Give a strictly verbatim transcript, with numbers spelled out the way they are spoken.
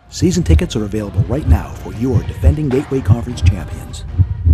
Season tickets are available right now for your defending Gateway Conference champions.